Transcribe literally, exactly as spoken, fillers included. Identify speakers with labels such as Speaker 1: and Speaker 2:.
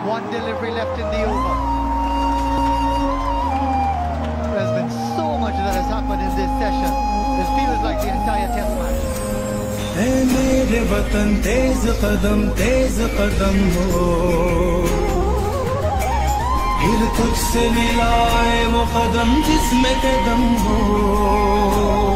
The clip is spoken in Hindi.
Speaker 1: One delivery left in the over. There's been so much that has happened in this session. This feels like the entire test match.
Speaker 2: ऐ मेरे वतन तेज कदम तेज कदम हो, फिर तुझसे मिलाए वो कदम जिसमें कदम हो।